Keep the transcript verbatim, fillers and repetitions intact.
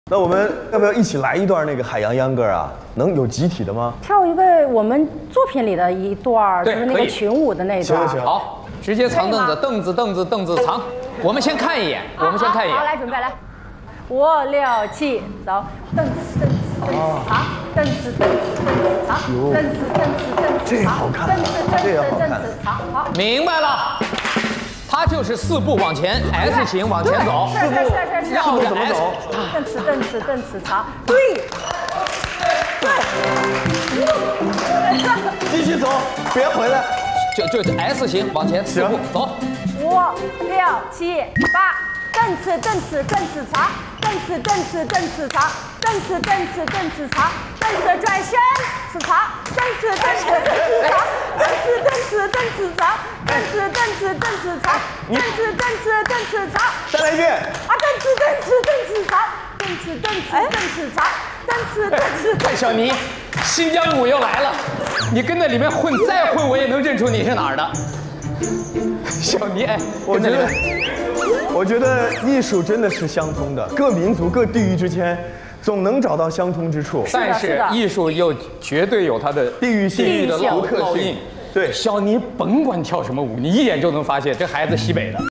那我们要不要一起来一段那个海洋秧歌啊？能有集体的吗？ 跳一个我们作品里的一段，就是那个群舞的那段。 行行， 好，直接藏凳子，凳子凳子凳子藏。我们先看一眼，我们先看一眼。 好，来准备来，五六七，走，凳子凳子凳子藏，凳子凳子凳子藏，凳子凳子凳子这好看， 凳子凳子凳子藏，好。 明白了。 它就是四步往前 ，S 型往前走， 是是是是， 绕着 S， 蹬次蹬次蹬次长，对，对， 继续走，别回来， 就就 S 型往前四步走。 五六七八，蹬次蹬次蹬次长，蹬次蹬次蹬次长，蹬次蹬次蹬次长，蹬次转身是长，蹬次蹬次蹬次长，蹬次蹬次蹬次长。 蹬次蹬次蹬次长，蹬次蹬次蹬次长， 再来一遍。 啊，蹬次蹬次蹬次长，蹬次蹬次蹬次长，蹬次蹬次。 看小尼，新疆舞又来了，你跟在里面混，再混我也能认出你是哪儿的。小尼，哎， 我觉得，我觉得艺术真的是相通的，各民族、各地域之间总能找到相通之处。 但是艺术又绝对有它的地域性、 地域的烙烙印。 对， 小尼甭管跳什么舞，你一眼就能发现这孩子西北的。